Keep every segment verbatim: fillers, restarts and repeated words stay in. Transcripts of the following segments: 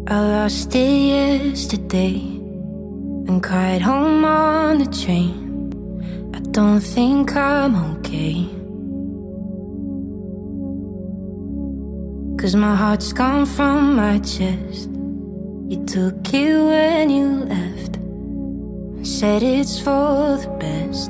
I lost it yesterday and cried home on the train. I don't think I'm okay, 'cause my heart's gone from my chest. You took it when you left and said it's for the best.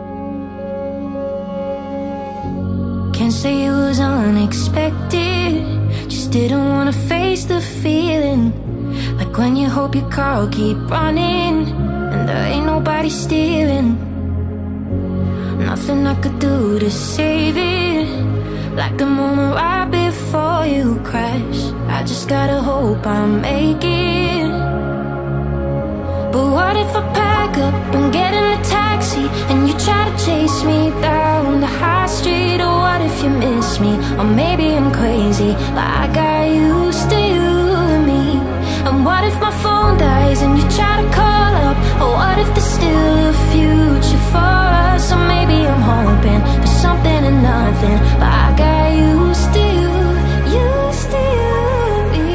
Can't say it was unexpected, just didn't wanna face the feeling. Like when you hope your car will keep running and there ain't nobody steering. Nothing I could do to save it, like the moment right before you crash. I just gotta hope I make it. But what if I pack up and get in a taxi and you try to chase me down the high street? Or what if you miss me? Or maybe I'm crazy, but I got used to you and me. And what if my phone dies and you try to call up? Or what if there's still a future for us? Or maybe I'm hoping for something and nothing, but I got used to you, used to you and me.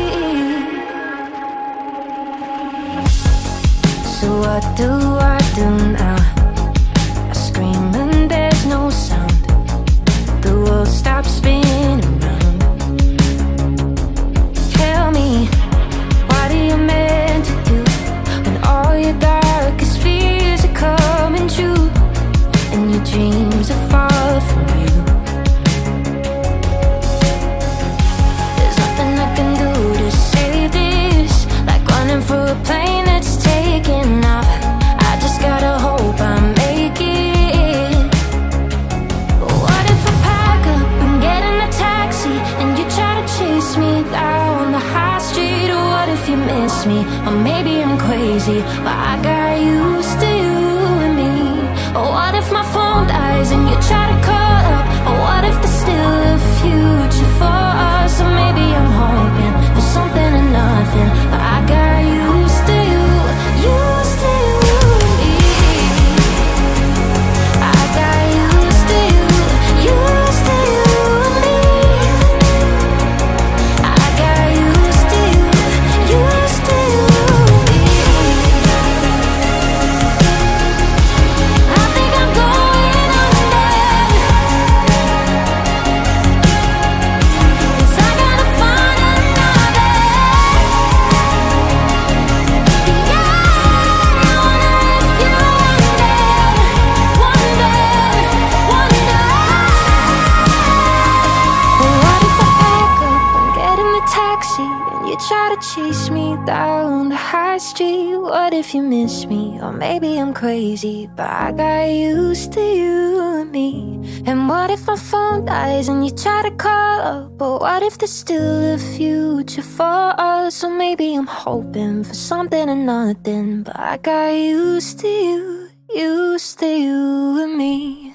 So what do I do now? I scream and there's no sound. The world stops spinning round. Tell me, what are you meant to do when all your darkest fears are coming true and your dreams are far from you? There's nothing I can do to save this, like running for a plane that's taking off. I just gotta hope I make it. What if I pack up and get in a taxi and you try to chase me down the high street? Or what if you miss me? Or maybe I'm crazy, but I got used to you and me. Or what if my phone dies and you try to call up? Or what if there's still a future for us? Or maybe I'm hoping for something and nothing, but I got used to you, used to you and me. I got used to you, used to you and me. I got used to you, used to you and me. I think I'm going under, 'cause I gotta find another. Yeah, I wonder if you wonder, wonder, wonder. What if I pack up and get in the taxi and you try to chase me down the high street? What if you miss me? Or maybe I'm crazy, but I got used to you and me. And what if my phone dies and you try to call up? But what if there's still a future for us? Or maybe I'm hoping for something and nothing, but I got used to you, used to you and me.